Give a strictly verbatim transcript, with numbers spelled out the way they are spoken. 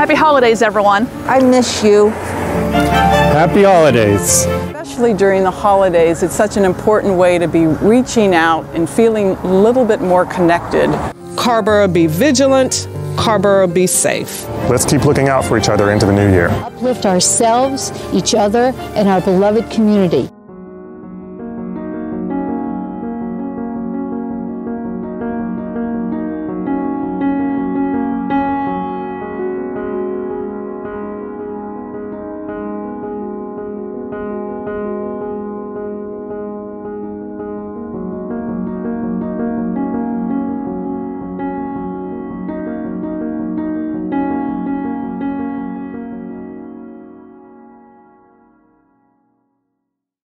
Happy holidays, everyone. I miss you. Happy holidays. Especially during the holidays, it's such an important way to be reaching out and feeling a little bit more connected. Carrboro, be vigilant. Carrboro, be safe. Let's keep looking out for each other into the new year. Uplift ourselves, each other, and our beloved community.